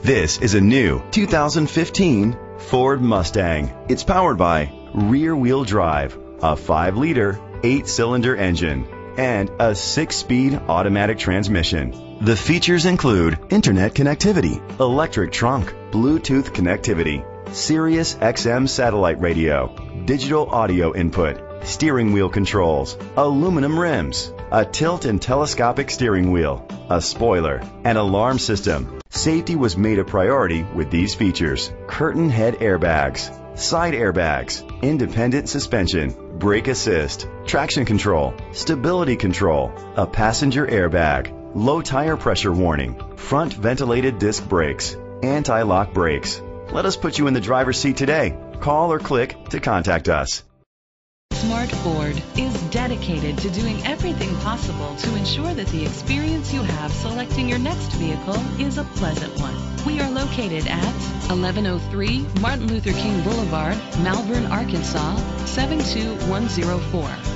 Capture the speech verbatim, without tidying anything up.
This is a new two thousand fifteen Ford Mustang. It's powered by rear-wheel drive, a five liter, eight cylinder engine, and a six-speed automatic transmission. The features include internet connectivity, electric trunk, Bluetooth connectivity, Sirius X M satellite radio, digital audio input, steering wheel controls, aluminum rims, a tilt and telescopic steering wheel, a spoiler, and alarm system. Safety was made a priority with these features: curtain head airbags, side airbags, independent suspension, brake assist, traction control, stability control, a passenger airbag, low tire pressure warning, front ventilated disc brakes, anti-lock brakes. Let us put you in the driver's seat today. Call or click to contact us. Smart Ford is dedicated to doing everything possible to ensure that the experience you have selecting your next vehicle is a pleasant one. We are located at eleven oh three Martin Luther King Boulevard, Malvern, Arkansas, seven two one zero four.